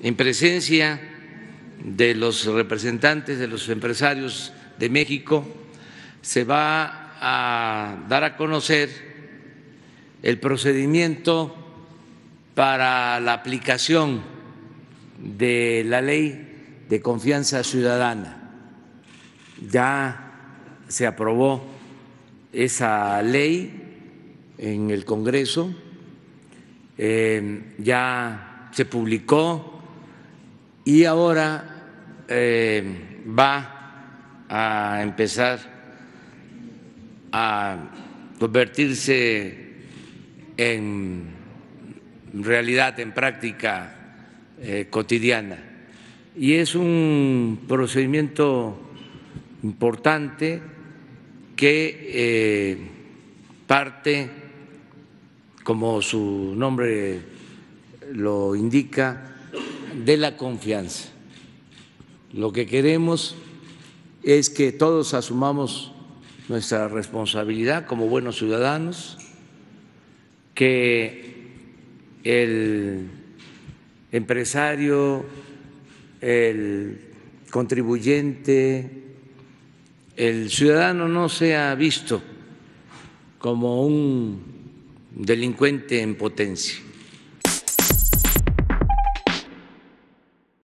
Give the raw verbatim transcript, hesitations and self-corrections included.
en presencia de los representantes de los empresarios de México, se va a dar a conocer el procedimiento para la aplicación de la Ley de Confianza Ciudadana. Ya se aprobó esa ley en el Congreso, eh, ya se publicó y ahora eh, va a empezar a convertirse en realidad, en práctica eh, cotidiana. Y es un procedimiento importante que eh, parte, como su nombre lo indica, de la confianza. Lo que queremos es que todos asumamos nuestra responsabilidad como buenos ciudadanos, que el empresario, el contribuyente, el ciudadano no sea visto como un delincuente en potencia,